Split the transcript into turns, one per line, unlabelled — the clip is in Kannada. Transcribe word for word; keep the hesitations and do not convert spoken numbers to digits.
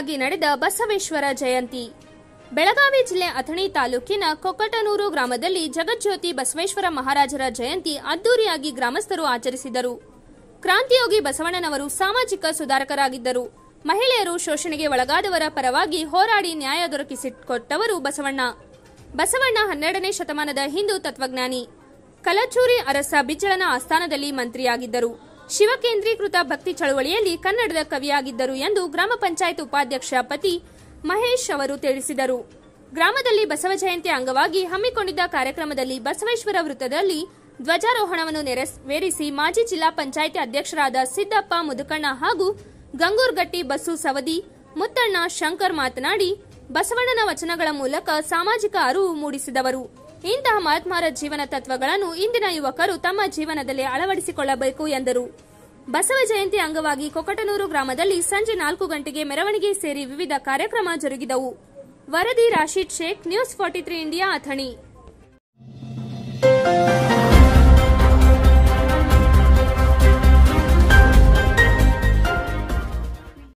ಅದ್ದೂರಿಯಾಗಿ ನಡೆದ ಬಸವೇಶ್ವರ ಜಯಂತಿ. ಬೆಳಗಾವಿ ಜಿಲ್ಲೆ ಅಥಣಿ ತಾಲೂಕಿನ ಕೊಕ್ಕಟನೂರು ಗ್ರಾಮದಲ್ಲಿ ಜಗಜ್ಯೋತಿ ಬಸವೇಶ್ವರ ಮಹಾರಾಜರ ಜಯಂತಿ ಅದ್ದೂರಿಯಾಗಿ ಗ್ರಾಮಸ್ಥರು ಆಚರಿಸಿದರು. ಕ್ರಾಂತಿಯೋಗಿ ಬಸವಣ್ಣನವರು ಸಾಮಾಜಿಕ ಸುಧಾರಕರಾಗಿದ್ದರು. ಮಹಿಳೆಯರು ಶೋಷಣೆಗೆ ಒಳಗಾದವರ ಪರವಾಗಿ ಹೋರಾಡಿ ನ್ಯಾಯ ದೊರಕಿಸಿಕೊಟ್ಟವರು ಬಸವಣ್ಣ. ಬಸವಣ್ಣ ಹನ್ನೆರಡನೇ ಶತಮಾನದ ಹಿಂದೂ ತತ್ವಜ್ಞಾನಿ. ಕಲಚೂರಿ ಅರಸ ಬಿಜ್ಜಳನ ಆಸ್ಥಾನದಲ್ಲಿ ಮಂತ್ರಿಯಾಗಿದ್ದರು. ಶಿವಕೇಂದ್ರೀಕೃತ ಭಕ್ತಿ ಚಳವಳಿಯಲ್ಲಿ ಕನ್ನಡದ ಕವಿಯಾಗಿದ್ದರು ಎಂದು ಗ್ರಾಮ ಪಂಚಾಯತ್ ಉಪಾಧ್ಯಕ್ಷ ಪತಿ ಮಹೇಶ್ ಅವರು ತಿಳಿಸಿದರು. ಗ್ರಾಮದಲ್ಲಿ ಬಸವ ಜಯಂತಿ ಅಂಗವಾಗಿ ಹಮ್ಮಿಕೊಂಡಿದ್ದ ಕಾರ್ಯಕ್ರಮದಲ್ಲಿ ಬಸವೇಶ್ವರ ವೃತ್ತದಲ್ಲಿ ಧ್ವಜಾರೋಹಣವನ್ನು ನೆರವೇರಿಸಿ ಮಾಜಿ ಜಿಲ್ಲಾ ಪಂಚಾಯಿತಿ ಅಧ್ಯಕ್ಷರಾದ ಸಿದ್ದಪ್ಪ ಮುದುಕಣ್ಣ ಹಾಗೂ ಗಂಗೂರ್ಗಟ್ಟಿ ಬಸ್ಸು ಸವದಿ ಮುತ್ತಣ್ಣ ಶಂಕರ್ ಮಾತನಾಡಿ ಬಸವಣ್ಣನ ವಚನಗಳ ಮೂಲಕ ಸಾಮಾಜಿಕ ಅರಿವು ಮೂಡಿಸಿದವರು. ಇಂತಹ ಮಹಾತ್ಮರ ಜೀವನ ತತ್ವಗಳನ್ನು ಇಂದಿನ ಯುವಕರು ತಮ್ಮ ಜೀವನದಲ್ಲಿ ಅಳವಡಿಸಿಕೊಳ್ಳಬೇಕು ಎಂದರು. ಬಸವ ಜಯಂತಿ ಅಂಗವಾಗಿ ಕೊಕ್ಕಟನೂರು ಗ್ರಾಮದಲ್ಲಿ ಸಂಜೆ ನಾಲ್ಕು ಗಂಟೆಗೆ ಮೆರವಣಿಗೆ ಸೇರಿ ವಿವಿಧ ಕಾರ್ಯಕ್ರಮ ಜರುಗಿದವು. ವರದಿ Rashid Shaikh, news forty three India, Athani.